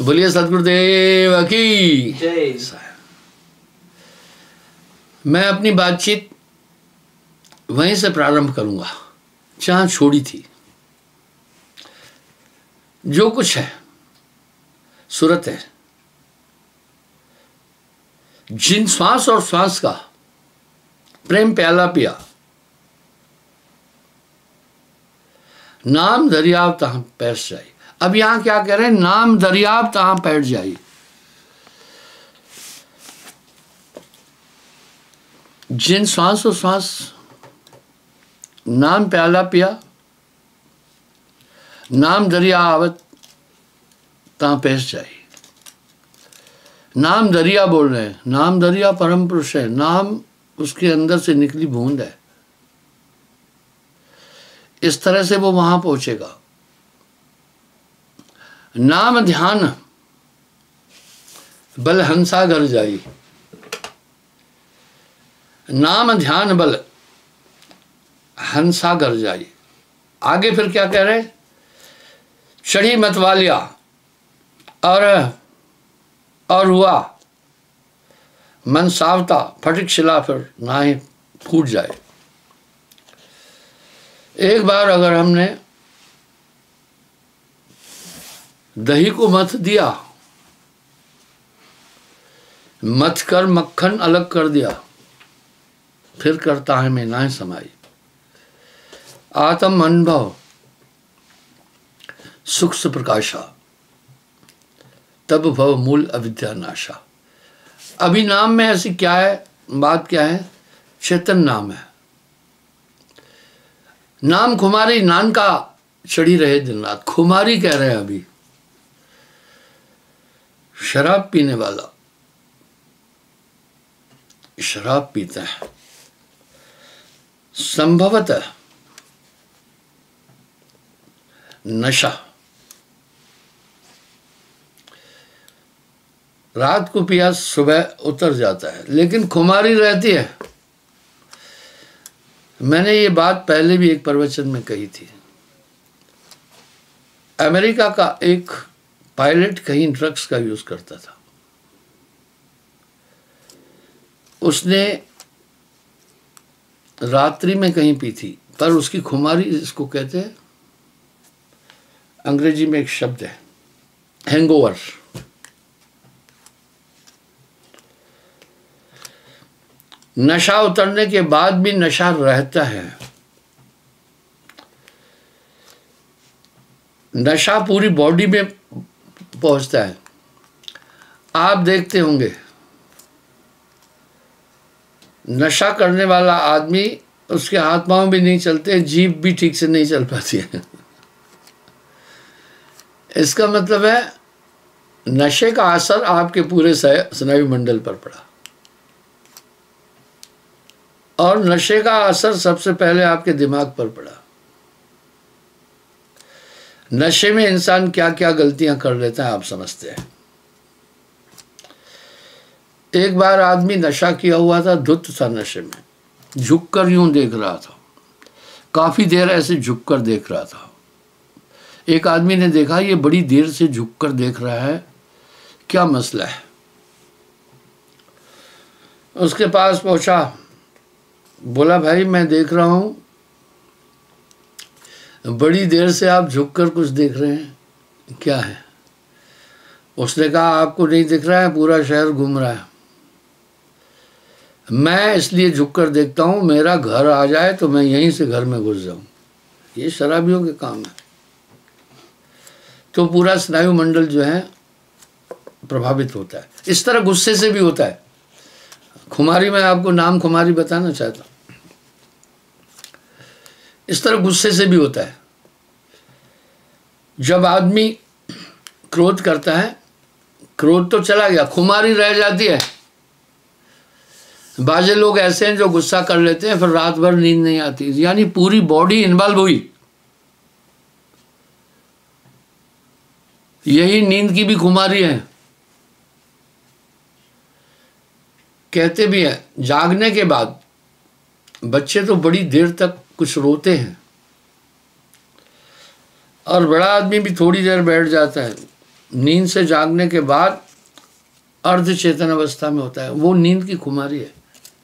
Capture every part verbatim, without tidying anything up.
बोलिए सतगुरुदेव की जय। मैं अपनी बातचीत वहीं से प्रारंभ करूंगा जहां छोड़ी थी। जो कुछ है सूरत है, जिन श्वास और श्वास का प्रेम प्याला पिया, नाम दरियाव तहां पैठ जाई। अब यहां क्या कह रहे हैं? नाम दरियाव तहां पैठ जाई। जिन श्वास और श्वास नाम प्याला पिया, नाम दरिया आवत तहां पैठ जाई। नाम दरिया बोल रहे हैं, नाम दरिया परम पुरुष है, नाम उसके अंदर से निकली बूंद है। इस तरह से वो वहां पहुंचेगा। नाम ध्यान बल हंसा घर जाई। नाम ध्यान बल हंसा घर जाई। आगे फिर क्या कह रहे? चढ़ी मतवालिया और और हुआ मन सावता, फटिक शिला फिर ना ही फूट जाए। एक बार अगर हमने दही को मथ दिया, मथ कर मक्खन अलग कर दिया, फिर करता है में ना समाई। आत्म अनुभव सुख से प्रकाशा, तब भव मूल अविद्या नाशा। अभी नाम में ऐसी क्या है, बात क्या है? चेतन नाम है। नाम खुमारी नान का चढ़ी रहे दिन रात। खुमारी कह रहे हैं अभी शराब पीने वाला, शराब पीता है। संभवतः नशा रात को पिया सुबह उतर जाता है, लेकिन खुमारी रहती है। मैंने ये बात पहले भी एक प्रवचन में कही थी। अमेरिका का एक पायलट कहीं ड्रग्स का यूज करता था। उसने रात्रि में कहीं पी थी, पर उसकी खुमारी, इसको कहते हैं अंग्रेजी में एक शब्द है हैंगओवर। नशा उतरने के बाद भी नशा रहता है। नशा पूरी बॉडी में पहुंचता है। आप देखते होंगे नशा करने वाला आदमी, उसके हाथ पांव भी नहीं चलते, जीभ भी ठीक से नहीं चल पाती है। इसका मतलब है नशे का असर आपके पूरे स्नायु मंडल पर पड़ा। और नशे का असर सबसे पहले आपके दिमाग पर पड़ा। नशे में इंसान क्या क्या गलतियां कर लेता है आप समझते हैं। एक बार आदमी नशा किया हुआ था, धुत था नशे में, झुककर यूं देख रहा था। काफी देर ऐसे झुककर देख रहा था। एक आदमी ने देखा ये बड़ी देर से झुककर देख रहा है, क्या मसला है? उसके पास पहुंचा, बोला भाई मैं देख रहा हूं बड़ी देर से आप झुककर कुछ देख रहे हैं, क्या है? उसने कहा आपको नहीं दिख रहा है, पूरा शहर घूम रहा है। मैं इसलिए झुककर देखता हूं, मेरा घर आ जाए तो मैं यहीं से घर में घुस जाऊं। ये शराबियों के काम है। तो पूरा स्नायु मंडल जो है प्रभावित होता है। इस तरह गुस्से से भी होता है। खुमारी, मैं आपको नाम खुमारी बताना चाहता हूं। इस तरह गुस्से से भी होता है। जब आदमी क्रोध करता है, क्रोध तो चला गया, खुमारी रह जाती है। बाजे लोग ऐसे हैं जो गुस्सा कर लेते हैं, फिर रात भर नींद नहीं आती, यानी पूरी बॉडी इन्वॉल्व हुई। यही नींद की भी खुमारी है। कहते भी हैं जागने के बाद बच्चे तो बड़ी देर तक कुछ रोते हैं, और बड़ा आदमी भी थोड़ी देर बैठ जाता है, नींद से जागने के बाद अर्ध चेतन अवस्था में होता है, वो नींद की खुमारी है।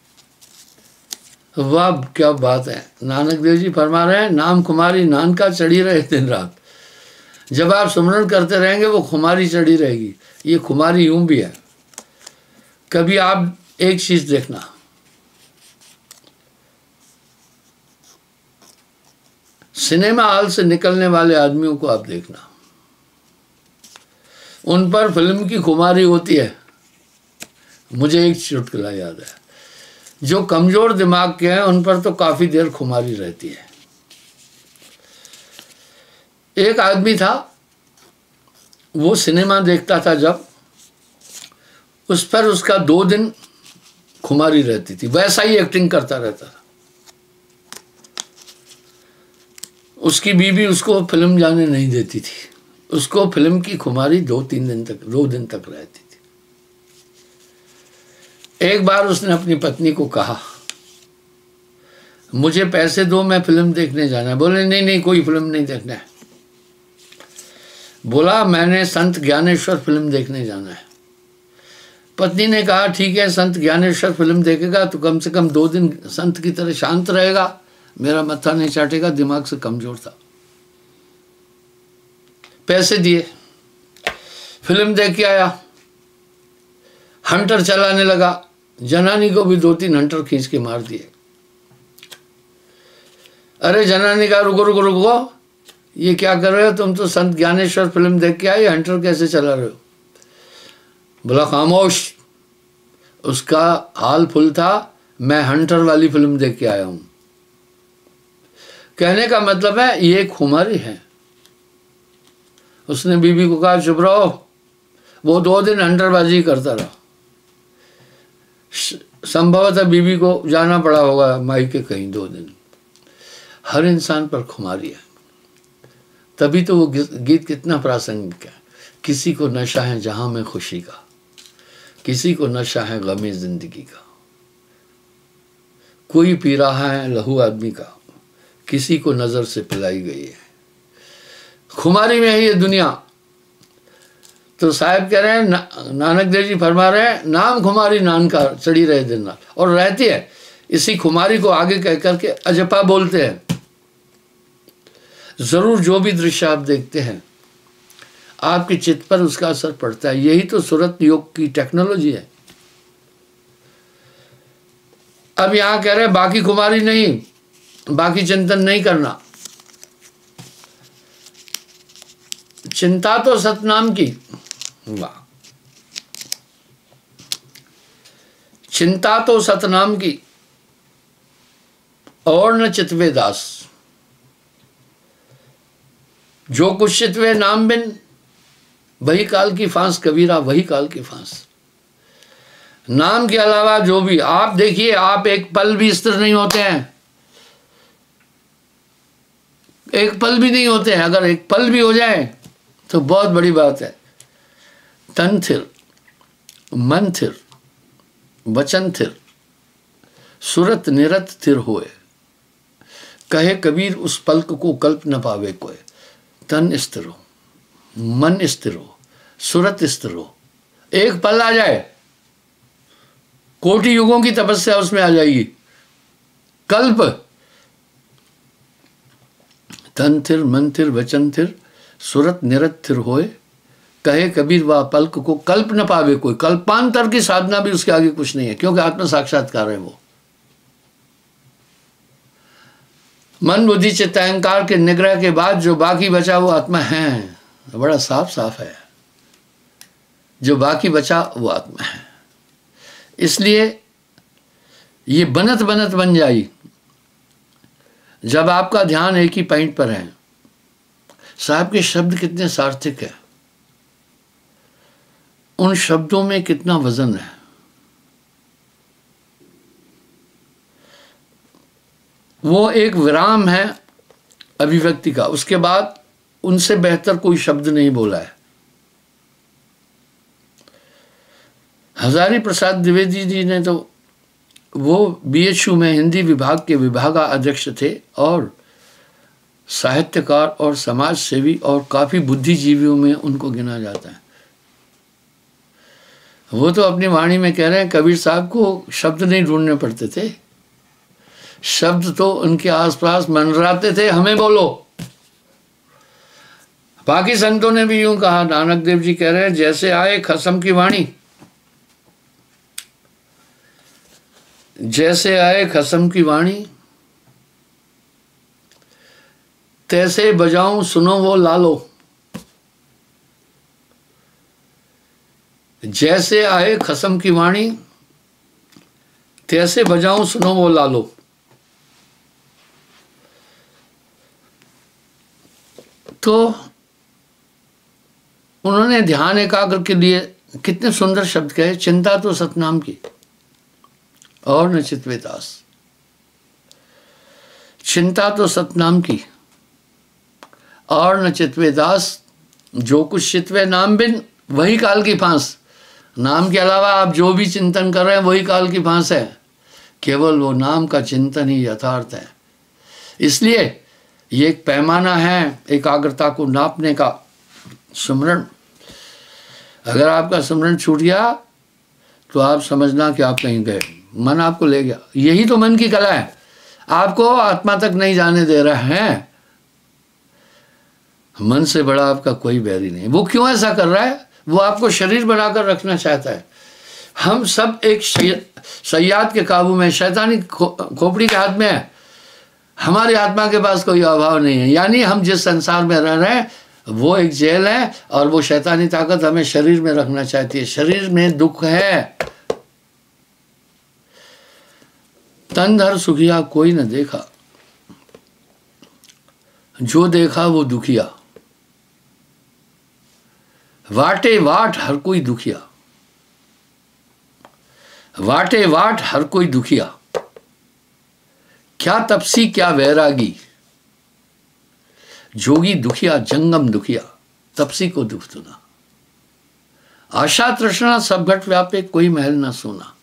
वाह क्या बात है। नानक देव जी फरमा रहे हैं, नाम खुमारी नानका चढ़ी रहे दिन रात। जब आप सुमरण करते रहेंगे वो खुमारी चढ़ी रहेगी। ये खुमारी यूं भी है। कभी आप एक चीज देखना, सिनेमा हॉल से निकलने वाले आदमियों को आप देखना, उन पर फिल्म की खुमारी होती है। मुझे एक चुटकुला याद है, जो कमजोर दिमाग के हैं उन पर तो काफी देर खुमारी रहती है। एक आदमी था, वो सिनेमा देखता था, जब उस पर उसका दो दिन खुमारी रहती थी, वैसा ही एक्टिंग करता रहता था। उसकी बीवी उसको फिल्म जाने नहीं देती थी, उसको फिल्म की खुमारी दो तीन दिन तक दो दिन तक रहती थी। एक बार उसने अपनी पत्नी को कहा, मुझे पैसे दो, मैं फिल्म देखने जाना है। बोले नहीं नहीं कोई फिल्म नहीं देखना है। बोला मैंने संत ज्ञानेश्वर फिल्म देखने जाना है। पत्नी ने कहा ठीक है, संत ज्ञानेश्वर फिल्म देखेगा तो कम से कम दो दिन संत की तरह शांत रहेगा, मेरा मत्था नहीं चाटेगा, दिमाग से कमजोर था। पैसे दिए, फिल्म देख के आया, हंटर चलाने लगा, जनानी को भी दो तीन हंटर खींच के मार दिए। अरे जनानी का रुको रुको रुको, ये क्या कर रहे हो तुम, तो संत ज्ञानेश्वर फिल्म देख के आए, हंटर कैसे चला रहे हो। बोला खामोश। उसका हाल फुल था, मैं हंटर वाली फिल्म देख के आया हूं। कहने का मतलब है ये खुमारी है। उसने बीबी को कहा चुप रहो। वो दो दिन हंटरबाजी करता रहा। संभवतः बीबी को जाना पड़ा होगा मायके कहीं दो दिन। हर इंसान पर खुमारी है। तभी तो वो गीत कितना प्रासंगिक है। किसी को नशा है जहां में खुशी का, किसी को नशा है गमे जिंदगी का। कोई पी रहा है लहू आदमी का, किसी को नजर से पिलाई गई है। खुमारी में है ये दुनिया। तो साहब कह रहे हैं, ना, नानक देव जी फरमा रहे हैं, नाम खुमारी नानका चढ़ी रहे दिन रात, और रहती है। इसी खुमारी को आगे कह करके अजपा बोलते हैं। जरूर जो भी दृश्य आप देखते हैं आपके चित्त पर उसका असर पड़ता है। यही तो सुरत योग की टेक्नोलॉजी है। अब यहां कह रहे हैं बाकी खुमारी नहीं, बाकी चिंतन नहीं करना। चिंता तो सतनाम की, वाह, चिंता तो सतनाम की और न चितवे दास। जो कुछ चितवे नाम बिन, वही काल की फांस कबीरा, वही काल की फांस। नाम के अलावा जो भी आप देखिए, आप एक पल भी स्थिर नहीं होते हैं। एक पल भी नहीं होते हैं। अगर एक पल भी हो जाए तो बहुत बड़ी बात है। तन थिर, मन थिर, वचन थिर, सुरत निरत थिर होए। कहे कबीर उस पलक को कल्प न पावे कोई। तन स्थिर हो, मन स्थिर हो, सुरत स्थिर हो। एक पल आ जाए, कोटि युगों की तपस्या उसमें आ जाएगी। कल्प, तन थिर, मन थिर, वचन थिर, सुरत निरत थिर होए। कहे कबीर वह पलक को कल्प न पावे कोई। कल्पांतर की साधना भी उसके आगे कुछ नहीं है, क्योंकि आत्म साक्षात्कार है वो। मन बुद्धि चित्त अहंकार के निग्रह के बाद जो बाकी बचा वो आत्मा है। बड़ा साफ साफ है, जो बाकी बचा वो आत्मा है। इसलिए ये बनत बनत बन जाई जब आपका ध्यान एक ही पॉइंट पर है। साहब के शब्द कितने सार्थक है, उन शब्दों में कितना वजन है। वो एक विराम है अभिव्यक्ति का, उसके बाद उनसे बेहतर कोई शब्द नहीं बोला है। हजारी प्रसाद द्विवेदी जी ने तो, वो बी एच यू में हिंदी विभाग के विभागा अध्यक्ष थे और साहित्यकार और समाज सेवी और काफ़ी बुद्धिजीवियों में उनको गिना जाता है। वो तो अपनी वाणी में कह रहे हैं कबीर साहब को शब्द नहीं ढूंढने पड़ते थे, शब्द तो उनके आसपास मंडराते थे, हमें बोलो। बाकी संतों ने भी यूं कहा, नानक देव जी कह रहे हैं जैसे आए खसम की वाणी, जैसे आए खसम की वाणी, तैसे बजाऊं सुनो वो लालो। जैसे आए खसम की वाणी, तैसे बजाऊं सुनो वो लालो। तो उन्होंने ध्यान एकाग्र के लिए कितने सुंदर शब्द कहे, चिंता तो सतनाम की और न चितवे दास। चिंता तो सतनाम की और न चितवे दास, जो कुछ चितवे नाम बिन वही काल की फांस। नाम के अलावा आप जो भी चिंतन कर रहे हैं वही काल की फांस है, केवल वो नाम का चिंतन ही यथार्थ है। इसलिए ये एक पैमाना है एकाग्रता को नापने का, सुमरण। अगर आपका सुमरण छूट गया तो आप समझना कि आप कहीं गए, मन आपको ले गया। यही तो मन की कला है, आपको आत्मा तक नहीं जाने दे रहा है। मन से बड़ा आपका कोई बैरी नहीं। वो क्यों ऐसा कर रहा है? वो आपको शरीर बनाकर रखना चाहता है। हम सब एक सयाद के काबू में, शैतानी खो, खोपड़ी के हाथ में है। हमारी आत्मा के पास कोई अभाव नहीं है। यानी हम जिस संसार में रह रहे हैं वो एक जेल है और वो शैतानी ताकत हमें शरीर में रखना चाहती है। शरीर में दुख है। तन धर सुखिया कोई न देखा, जो देखा वो दुखिया। वाटे वाट हर कोई दुखिया, वाटे वाट हर कोई दुखिया। क्या तपसी क्या वैरागी, जोगी दुखिया जंगम दुखिया। तपसी को दुख सुना, आशा तृष्णा सब घट व्यापे, कोई महल ना सोना।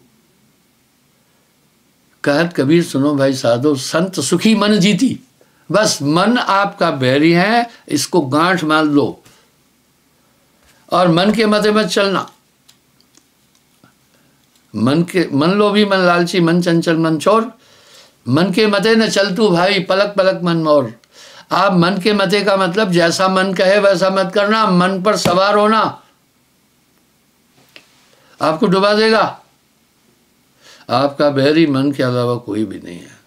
कहत कबीर सुनो भाई साधो, संत सुखी मन जीती। बस मन आपका बैरी है, इसको गांठ मार लो और मन के मते मत चलना। मन के मन लोभी मन लालची मन चंचल मन चोर, मन के मते न चल तू भाई, पलक पलक मन मोर। आप मन के मते का मतलब जैसा मन कहे वैसा मत करना, मन पर सवार होना आपको डुबा देगा। आपका बैरी मन के अलावा कोई भी नहीं है।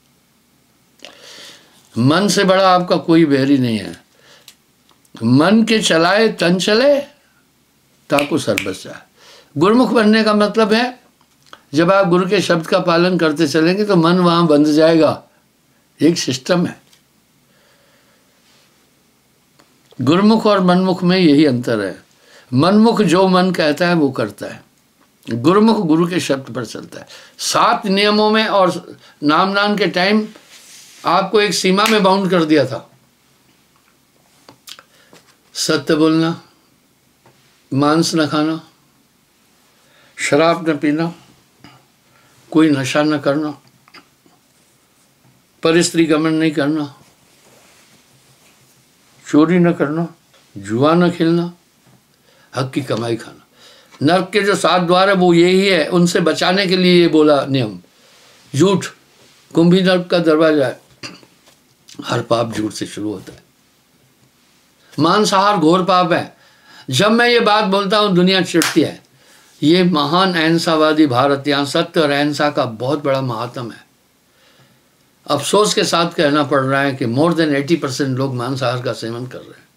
मन से बड़ा आपका कोई बैरी नहीं है। मन के चलाए तन चले, ताकू सर बस जाए। गुरुमुख बनने का मतलब है जब आप गुरु के शब्द का पालन करते चलेंगे तो मन वहां बंध जाएगा। एक सिस्टम है। गुरुमुख और मनमुख में यही अंतर है। मनमुख जो मन कहता है वो करता है, गुरुमुख गुरु के शब्द पर चलता है। सात नियमों में और नामदान के टाइम आपको एक सीमा में बाउंड कर दिया था। सत्य बोलना, मांस न खाना, शराब न पीना, कोई नशा न करना, परस्त्री गमन नहीं करना, चोरी न करना, जुआ न खेलना, हक की कमाई खाना। नर्क के जो सात द्वार है वो यही है, उनसे बचाने के लिए ये बोला नियम। झूठ कुंभी नर्क का दरवाजा है। हर पाप झूठ से शुरू होता है। मांसाहार घोर पाप है। जब मैं ये बात बोलता हूँ दुनिया चिढ़ती है। ये महान अहिंसावादी भारत, यहाँ सत्य और अहिंसा का बहुत बड़ा महात्म है। अफसोस के साथ कहना पड़ रहा है कि मोर देन अस्सी परसेंट लोग मांसाहार का सेवन कर रहे हैं।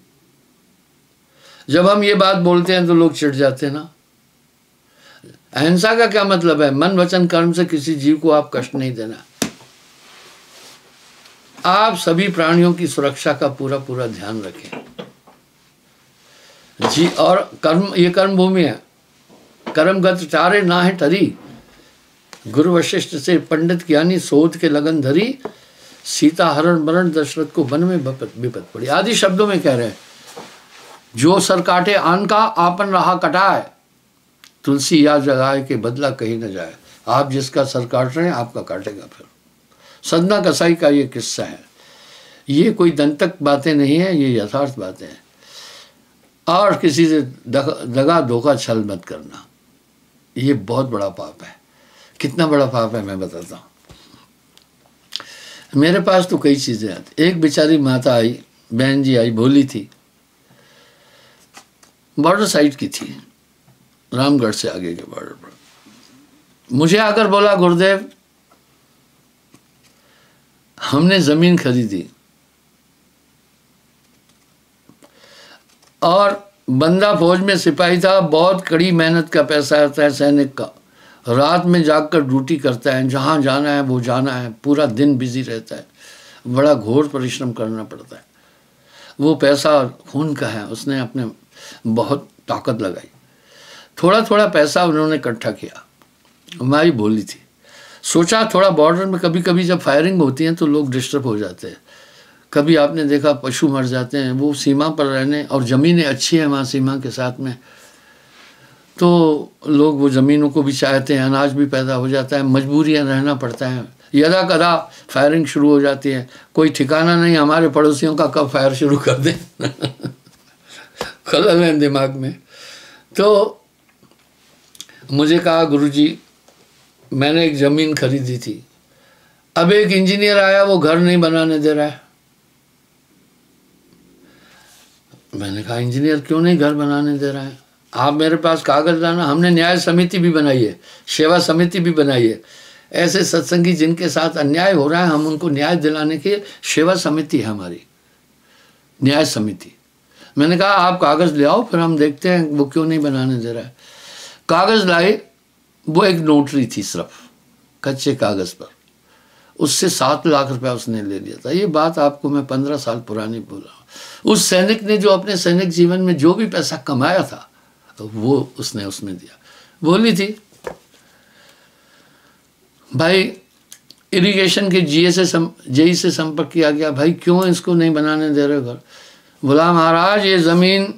जब हम ये बात बोलते हैं तो लोग चिढ़ जाते हैं ना। अहिंसा का क्या मतलब है? मन वचन कर्म से किसी जीव को आप कष्ट नहीं देना। आप सभी प्राणियों की सुरक्षा का पूरा पूरा ध्यान रखें जी। और कर्म, ये कर्म भूमि है। कर्मगत चारे ना है टरी, गुरु वशिष्ठ से पंडित ज्ञानी सोध के लगन धरी। सीता हरण मरण दशरथ को वन में विपत पड़ी। आदि शब्दों में कह रहे हैं जो सर काटे आन का आपन रहा कटाए, तुलसी या जगाए के बदला कहीं न जाए। आप जिसका सर काट रहे हैं आपका काटेगा फिर। सदना कसाई का ये किस्सा है। ये कोई दंतक बातें नहीं है, ये यथार्थ बातें हैं। और किसी से दगा धोखा छल मत करना, ये बहुत बड़ा पाप है। कितना बड़ा पाप है मैं बताता हूँ। मेरे पास तो कई चीज़ें आती। एक बेचारी माता आई, बहन जी आई, भोली थी, बॉर्डर साइड की थी, रामगढ़ से आगे के बॉर्डर पर। मुझे आकर बोला, गुरुदेव हमने ज़मीन खरीदी और बंदा फौज में सिपाही था, बहुत कड़ी मेहनत का पैसा आता है सैनिक का, रात में जागकर ड्यूटी करता है, जहाँ जाना है वो जाना है, पूरा दिन बिजी रहता है, बड़ा घोर परिश्रम करना पड़ता है। वो पैसा खून का है, उसने अपने बहुत ताकत लगाई, थोड़ा थोड़ा पैसा उन्होंने इकट्ठा किया। हमारी बोली थी, सोचा थोड़ा बॉर्डर में कभी कभी जब फायरिंग होती है तो लोग डिस्टर्ब हो जाते हैं, कभी आपने देखा पशु मर जाते हैं, वो सीमा पर रहने, और ज़मीनें अच्छी हैं वहाँ सीमा के साथ में, तो लोग वो ज़मीनों को भी चाहते हैं, अनाज भी पैदा हो जाता है, मजबूरियाँ रहना पड़ता है, यदा कदा फायरिंग शुरू हो जाती है, कोई ठिकाना नहीं हमारे पड़ोसियों का कब फायर शुरू कर दें खलल है दिमाग में। तो मुझे कहा, गुरुजी मैंने एक ज़मीन खरीदी थी, अब एक इंजीनियर आया, वो घर नहीं बनाने दे रहा है। मैंने कहा, इंजीनियर क्यों नहीं घर बनाने दे रहा है? आप मेरे पास कागज लाना। हमने न्याय समिति भी बनाई है, सेवा समिति भी बनाई है। ऐसे सत्संगी जिनके साथ अन्याय हो रहा है, हम उनको न्याय दिलाने की सेवा समिति है हमारी, न्याय समिति। मैंने कहा, आप कागज़ ले आओ, फिर हम देखते हैं वो क्यों नहीं बनाने दे रहा है। कागज़ लाए, वो एक नोटरी थी सिर्फ कच्चे कागज़ पर, उससे सात लाख रुपया उसने ले लिया था। ये बात आपको मैं पंद्रह साल पुरानी बोल रहा हूँ। उस सैनिक ने जो अपने सैनिक जीवन में जो भी पैसा कमाया था, तो वो उसने उसमें दिया। बोली थी, भाई इरिगेशन के जीए से सम, जेई से संपर्क किया गया, भाई क्यों इसको नहीं बनाने दे रहे घर? बोला, महाराज ये ज़मीन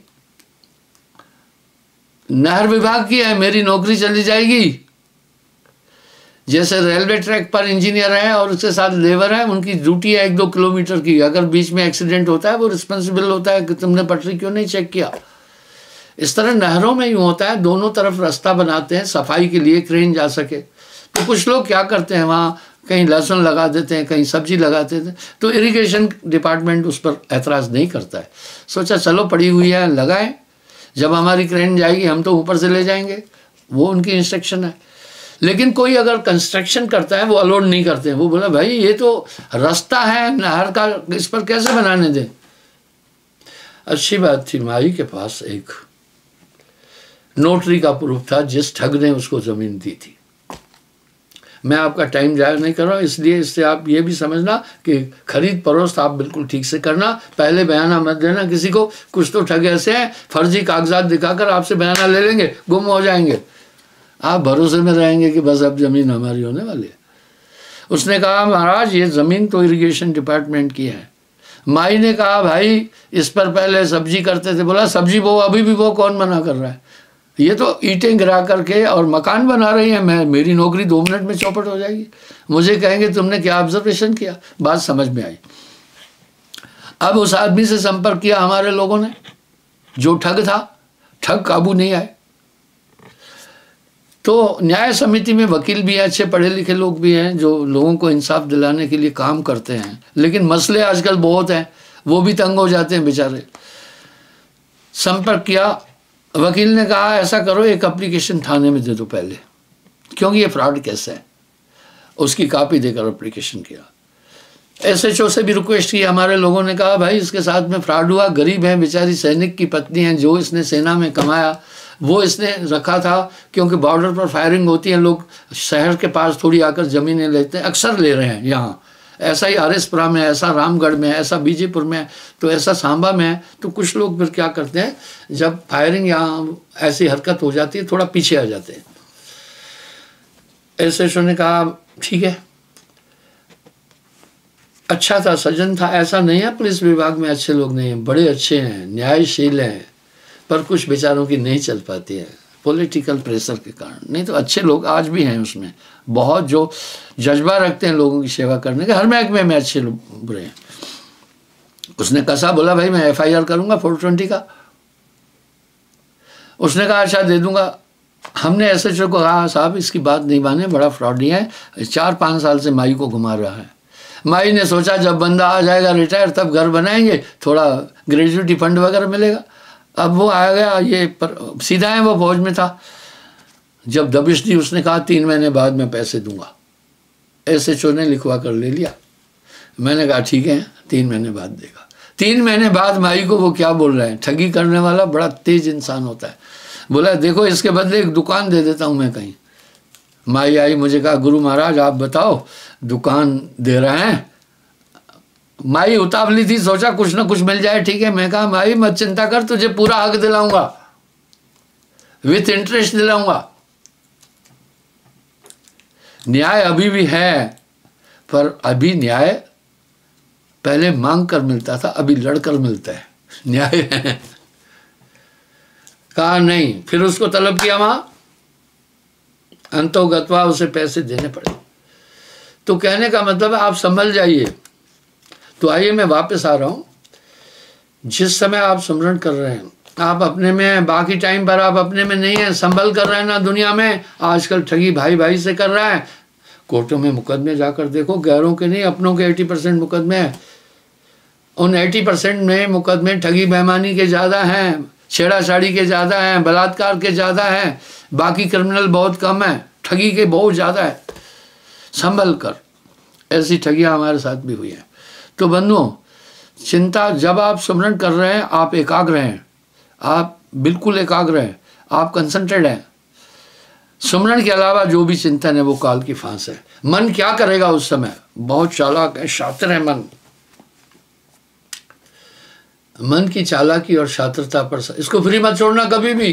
नहर विभाग की है, मेरी नौकरी चली जाएगी। जैसे रेलवे ट्रैक पर इंजीनियर है और उसके साथ लेबर है, उनकी ड्यूटी है एक दो किलोमीटर की, अगर बीच में एक्सीडेंट होता है वो रिस्पॉन्सिबल होता है कि तुमने पटरी क्यों नहीं चेक किया। इस तरह नहरों में यूँ होता है, दोनों तरफ रास्ता बनाते हैं सफाई के लिए, क्रेन जा सके। तो कुछ लोग क्या करते हैं, वहाँ कहीं लहसुन लगा देते हैं, कहीं सब्जी लगा देते हैं, तो इरिगेशन डिपार्टमेंट उस पर ऐतराज़ नहीं करता है। सोचा चलो पड़ी हुई है, लगाएं, जब हमारी क्रेन जाएगी हम तो ऊपर से ले जाएंगे, वो उनकी इंस्ट्रक्शन है। लेकिन कोई अगर कंस्ट्रक्शन करता है वो अलाउड नहीं करते हैं। वो बोला, भाई ये तो रास्ता है नहर का, इस पर कैसे बनाने दें। अच्छी बात थी, माई के पास एक नोटरी का प्रूफ था जिस ठग ने उसको ज़मीन दी थी। मैं आपका टाइम जाया नहीं कर रहा हूँ, इसलिए इससे आप ये भी समझना कि खरीद फरोख्त आप बिल्कुल ठीक से करना, पहले बयाना मत देना किसी को। कुछ तो ठग ऐसे हैं, फर्जी कागजात दिखाकर आपसे बयाना ले लेंगे, गुम हो जाएंगे, आप भरोसे में रहेंगे कि बस अब ज़मीन हमारी होने वाली है। उसने कहा, महाराज ये ज़मीन तो इरिगेशन डिपार्टमेंट की है। माई ने कहा, भाई इस पर पहले सब्जी करते थे। बोला, सब्जी वो अभी भी वो कौन मना कर रहा है, ये तो ईंटें गिरा करके और मकान बना रही है। मैं मेरी नौकरी दो मिनट में चौपट हो जाएगी, मुझे कहेंगे तुमने क्या ऑब्जर्वेशन किया। बात समझ में आई। अब उस आदमी से संपर्क किया हमारे लोगों ने, जो ठग था, ठग काबू नहीं आए। तो न्याय समिति में वकील भी हैं, अच्छे पढ़े लिखे लोग भी हैं जो लोगों को इंसाफ दिलाने के लिए काम करते हैं, लेकिन मसले आजकल बहुत हैं, वो भी तंग हो जाते हैं बेचारे। संपर्क किया, वकील ने कहा ऐसा करो, एक एप्लीकेशन थाने में दे दो पहले, क्योंकि ये फ्रॉड केस है। उसकी कॉपी देकर एप्लीकेशन किया। एसएचओ से भी रिक्वेस्ट की। हमारे लोगों ने कहा, भाई इसके साथ में फ्रॉड हुआ, गरीब है बेचारी, सैनिक की पत्नी है, जो इसने सेना में कमाया वो इसने रखा था, क्योंकि बॉर्डर पर फायरिंग होती है, लोग शहर के पास थोड़ी आकर ज़मीनें लेते हैं, अक्सर ले रहे हैं यहाँ। ऐसा ही आरएसपुरा में, ऐसा रामगढ़ में, ऐसा बीजेपुर में, तो ऐसा सांबा में है। तो कुछ लोग फिर क्या करते हैं, जब फायरिंग यहाँ ऐसी हरकत हो जाती है, थोड़ा पीछे आ जाते हैं। एसएचओ ने कहा ठीक है, अच्छा था, सज्जन था, ऐसा नहीं है पुलिस विभाग में अच्छे लोग नहीं हैं, बड़े अच्छे हैं, न्यायशील हैं, पर कुछ बेचारों की नहीं चल पाती है पॉलिटिकल प्रेशर के कारण। नहीं तो अच्छे लोग आज भी हैं उसमें, बहुत जो जज्बा रखते हैं लोगों की सेवा करने के, हर महकमे में अच्छे लोग बुरे हैं। उसने कसा, बोला भाई मैं एफ आई आर करूंगा फोर ट्वेंटी का। उसने कहा अच्छा दे दूंगा। हमने एस एच ओ को कहा साहब इसकी बात नहीं माने, बड़ा फ्रॉडी है, चार पाँच साल से माई को घुमा रहा है। माई ने सोचा जब बंदा आ जाएगा रिटायर तब घर बनाएंगे, थोड़ा ग्रेजुएटी फंड वगैरह मिलेगा। अब वो आ गया, ये पर सीधा है, वो फौज में था। जब दबिश दी उसने कहा तीन महीने बाद मैं पैसे दूंगा। एस एच ओ ने लिखवा कर ले लिया। मैंने कहा ठीक है तीन महीने बाद देगा। तीन महीने बाद माई को वो क्या बोल रहे हैं, ठगी करने वाला बड़ा तेज इंसान होता है। बोला देखो इसके बदले एक दुकान दे देता हूँ मैं कहीं। माई आई, मुझे कहा गुरु महाराज आप बताओ दुकान दे रहे हैं। माई उतावली थी, सोचा कुछ ना कुछ मिल जाए, ठीक है। मैं कहा माई मत चिंता कर, तुझे पूरा हक दिलाऊंगा, विथ इंटरेस्ट दिलाऊंगा। न्याय अभी भी है, पर अभी न्याय पहले मांग कर मिलता था, अभी लड़कर मिलता है न्याय है। कहा नहीं, फिर उसको तलब किया, वहां अंतोगत्वा उसे पैसे देने पड़े। तो कहने का मतलब है आप संभल जाइए। तो आइए मैं वापस आ रहा हूं, जिस समय आप स्मरण कर रहे हैं आप अपने में हैं, बाकी टाइम पर आप अपने में नहीं है, संभल कर रहे हैं ना दुनिया में। आजकल ठगी भाई भाई से कर रहा है। कोर्टों में मुकदमे जाकर देखो, गैरों के नहीं अपनों के अस्सी परसेंट मुकदमे हैं। उन अस्सी परसेंट में मुकदमे ठगी बेईमानी के ज़्यादा हैं, छेड़ाछाड़ी के ज़्यादा हैं, बलात्कार के ज़्यादा हैं, बाकी क्रिमिनल बहुत कम है, ठगी के बहुत ज़्यादा है। संभल कर, ऐसी ठगियाँ हमारे साथ भी हुई हैं। तो बंधुओं, चिंता जब आप स्मरण कर रहे हैं आप एकाग्र हैं, आप बिल्कुल एकाग्र हैं, आप कंसंट्रेट हैं। सुमरण के अलावा जो भी चिंतन है वो काल की फांस है। मन क्या करेगा उस समय, बहुत चालाक है, शातिर है मन। मन की चालाकी और शातिरता पर इसको फ्री मत छोड़ना कभी भी,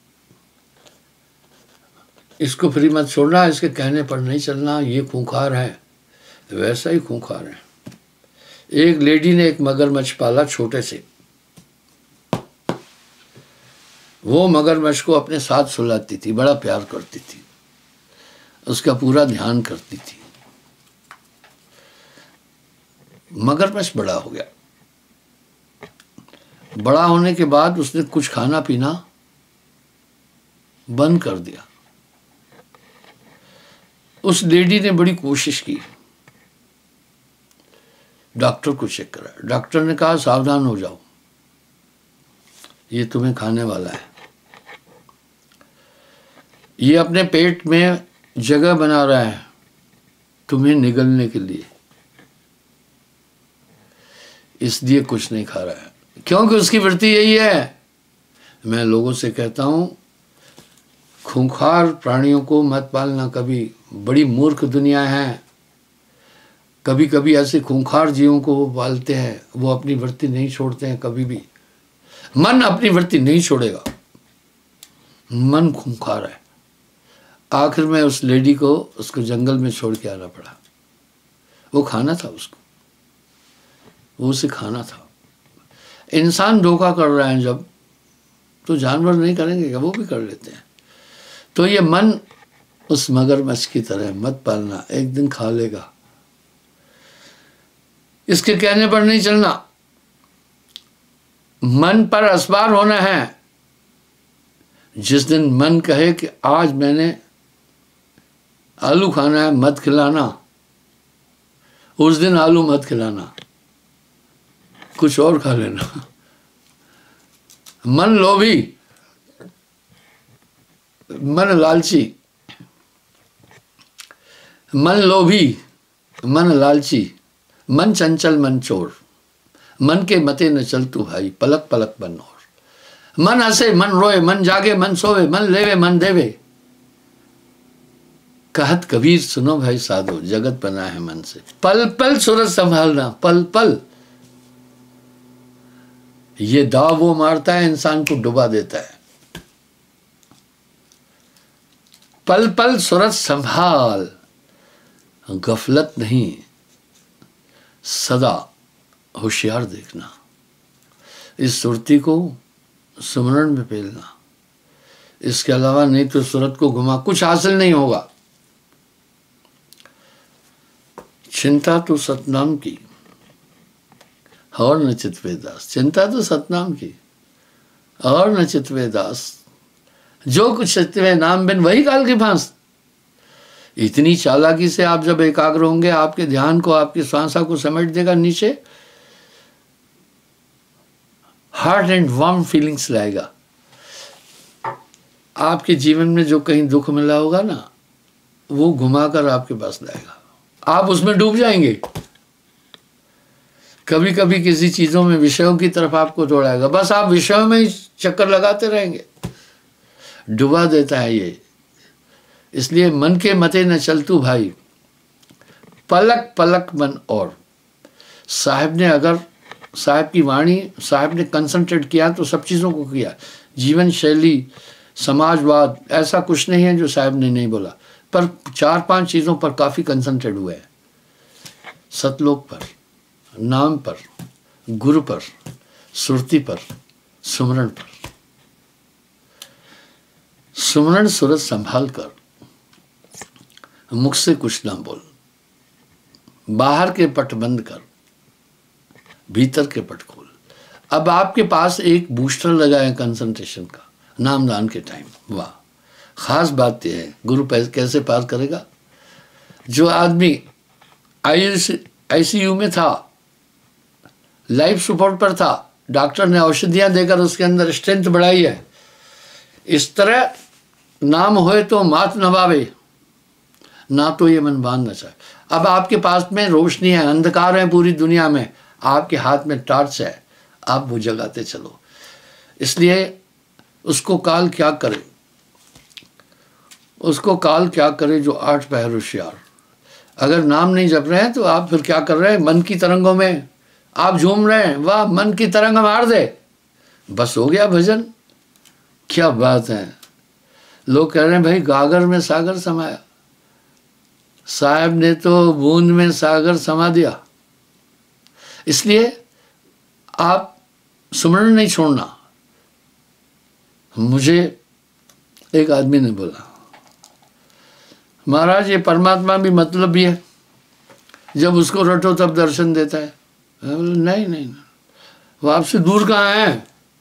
इसको फ्री मत छोड़ना, इसके कहने पर नहीं चलना। ये खूंखार है, वैसा ही खूंखार है। एक लेडी ने एक मगरमच्छ पाला छोटे से, वो मगरमच्छ को अपने साथ सुलाती थी, बड़ा प्यार करती थी, उसका पूरा ध्यान करती थी। मगरमच्छ बड़ा हो गया। बड़ा होने के बाद उसने कुछ खाना पीना बंद कर दिया। उस लेडी ने बड़ी कोशिश की, डॉक्टर को चेक करा। डॉक्टर ने कहा सावधान हो जाओ, ये तुम्हें खाने वाला है, ये अपने पेट में जगह बना रहा है तुम्हें निगलने के लिए, इसलिए कुछ नहीं खा रहा है, क्योंकि उसकी वृत्ति यही है। मैं लोगों से कहता हूं खूंखार प्राणियों को मत पालना कभी, बड़ी मूर्ख दुनिया है। कभी कभी ऐसे खूंखार जीवों को वो पालते हैं, वो अपनी वृत्ति नहीं छोड़ते हैं कभी भी। मन अपनी वृत्ति नहीं छोड़ेगा, मन खूंखार है। आखिर में उस लेडी को उसको जंगल में छोड़ के आना पड़ा। वो खाना था उसको, वो उसे खाना था। इंसान धोखा कर रहे हैं जब, तो जानवर नहीं करेंगे क्या, वो भी कर लेते हैं। तो ये मन उस मगरमच्छ की तरह मत पालना, एक दिन खा लेगा, इसके कहने पर नहीं चलना। मन पर असबार होना है। जिस दिन मन कहे कि आज मैंने आलू खाना है, मत खिलाना, उस दिन आलू मत खिलाना, कुछ और खा लेना। मन लोभी, मन लालची, मन लोभी, मन लालची, मन चंचल मन चोर, मन के मते न चल तू भाई, पलक पलक बन और। मन हंसे मन रोए, मन जागे मन सोवे, मन लेवे मन देवे। कहत कबीर सुनो भाई साधो, जगत बना है मन से। पल पल सूरज संभालना, पल पल। ये दाव वो मारता है, इंसान को डुबा देता है। पल पल सूरज संभाल, गफलत नहीं, सदा होशियार देखना। इस सुरती को सुमरण में पेलना, इसके अलावा नहीं तो सूरत को घुमा कुछ हासिल नहीं होगा। चिंता तो सतनाम की, और न चितवे दास, चिंता तो सतनाम की। और न चितवे दास, जो कुछ चितवे नाम बिन वही काल की फांस। इतनी चालाकी से आप जब एकाग्र होंगे, आपके ध्यान को, आपकी श्वासा को समेट देगा नीचे, हार्ट एंड वार्म फीलिंग्स लाएगा। आपके जीवन में जो कहीं दुख मिला होगा ना, वो घुमाकर आपके पास लाएगा, आप उसमें डूब जाएंगे। कभी कभी किसी चीजों में, विषयों की तरफ आपको दौड़ाएगा, बस आप विषयों में ही चक्कर लगाते रहेंगे, डुबा देता है ये। इसलिए मन के मते न चलतू भाई, पलक पलक मन और। साहब ने अगर, साहब की वाणी, साहब ने कंसंट्रेट किया तो सब चीज़ों को किया। जीवन शैली, समाजवाद, ऐसा कुछ नहीं है जो साहब ने नहीं बोला, पर चार पांच चीज़ों पर काफ़ी कंसंट्रेट हुए हैं। सतलोक पर, नाम पर, गुरु पर, सुरती पर, सुमरण पर। सुमरण सूरत संभाल कर, मुख से कुछ ना बोल, बाहर के पट बंद कर, भीतर के पट खोल। अब आपके पास एक बूस्टर लगा है कंसंट्रेशन का, नामदान के टाइम। वाह, खास बात यह है, गुरु कैसे पार करेगा? जो आदमी आईसीयू में था, लाइफ सपोर्ट पर था, डॉक्टर ने औषधियां देकर उसके अंदर स्ट्रेंथ बढ़ाई है। इस तरह नाम होए तो मात नवावे, ना तो ये मन बांध न चाहे। अब आपके पास में रोशनी है, अंधकार है पूरी दुनिया में, आपके हाथ में टॉर्च है, आप वो जगाते चलो। इसलिए उसको काल क्या करे, उसको काल क्या करे जो आठ पहर होशियार। अगर नाम नहीं जप रहे हैं तो आप फिर क्या कर रहे हैं? मन की तरंगों में आप झूम रहे हैं। वाह, मन की तरंग मार दे, बस हो गया भजन। क्या बात है। लोग कह रहे हैं भाई गागर में सागर समाया, साहब ने तो बूंद में सागर समा दिया। इसलिए आप सुमरण नहीं छोड़ना। मुझे एक आदमी ने बोला, महाराज ये परमात्मा भी मतलब भी है, जब उसको रटो तब दर्शन देता है। नहीं नहीं, वो आपसे दूर कहाँ है?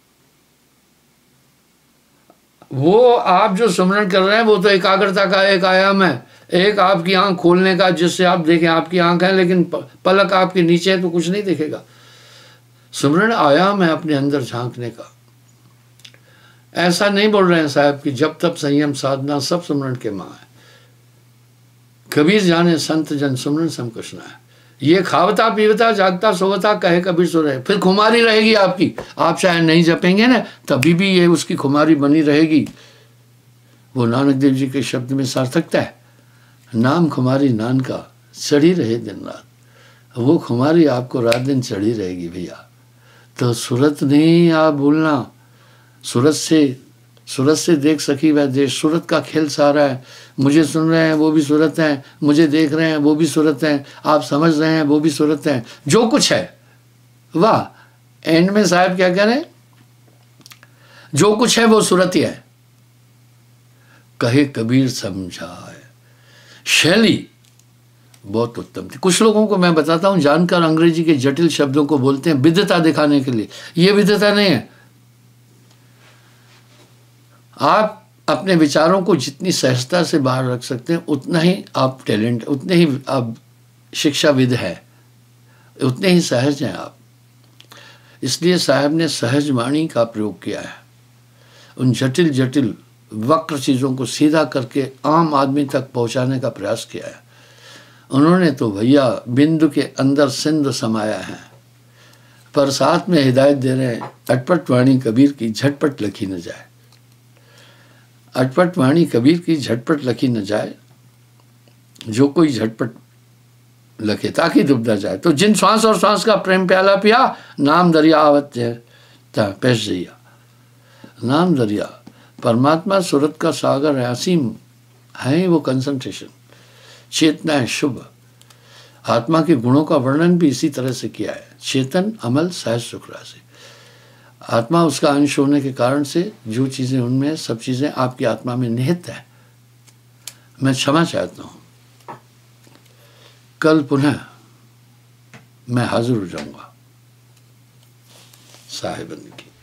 वो आप जो सुमरण कर रहे हैं वो तो एकाग्रता का एक आयाम है, एक आपकी आंख खोलने का, जिससे आप देखें। आपकी आंख है लेकिन पलक आपके नीचे है तो कुछ नहीं दिखेगा। सुमरण आयाम है अपने अंदर झांकने का। ऐसा नहीं बोल रहे हैं साहब कि जब तब संयम साधना सब सुमरण के माँ है। कबीर जाने संत जन सुमरण सम कुछ ना है। ये खावता पीवता जागता सोवता कहे कबीर सो रहे, फिर खुमारी रहेगी आपकी। आप चाहे नहीं जपेंगे ना, तभी भी ये उसकी खुमारी बनी रहेगी। वो नानक देव जी के शब्द में सार्थकता है, नाम खुमारी नान का चढ़ी रहे दिन रात। वो खुमारी आपको रात दिन चढ़ी रहेगी भैया। तो सूरत नहीं आप भूलना, सूरत से सूरत से देख सकी वह देश। सूरत का खेल सारा है। मुझे सुन रहे हैं वो भी सूरत हैं, मुझे देख रहे हैं वो भी सूरत हैं, आप समझ रहे हैं वो भी सूरत हैं, जो कुछ है। वाह, एंड में साहब क्या कह रहे हैं? जो कुछ है वो सूरत ही है, कहे कबीर समझाए। शैली बहुत उत्तम थी। कुछ लोगों को मैं बताता हूं, जानकर अंग्रेजी के जटिल शब्दों को बोलते हैं विद्वता दिखाने के लिए। ये विद्वता नहीं है। आप अपने विचारों को जितनी सहजता से बाहर रख सकते हैं उतना ही आप टैलेंट, उतने ही आप शिक्षाविद हैं, उतने ही सहज हैं आप। इसलिए साहब ने सहज वाणी का प्रयोग किया है। उन जटिल जटिल वक्र चीज़ों को सीधा करके आम आदमी तक पहुंचाने का प्रयास किया है। उन्होंने तो भैया बिंदु के अंदर सिंधु समाया है, पर साथ में हिदायत दे रहे हैं, अटपट वाणी कबीर की झटपट लिखी न जाए। अटपट वाणी कबीर की झटपट लिखी न जाए, जो कोई झटपट लखे ताकि डूब न जाए। तो जिन श्वास और श्वास का प्रेम प्याला पिया, नाम दरिया आवत पैस जइया। नाम दरिया, परमात्मा सूरत का सागर है, असीम है वो कंसंट्रेशन। चेतना है शुभ। आत्मा के गुणों का वर्णन भी इसी तरह से किया है, चेतन अमल सहज सुख राशि। आत्मा उसका अंश होने के कारण से जो चीज़ें उनमें, सब चीज़ें आपकी आत्मा में निहित है। मैं क्षमा चाहता हूँ, कल पुनः मैं हाजिर हो जाऊंगा। साहिबन की।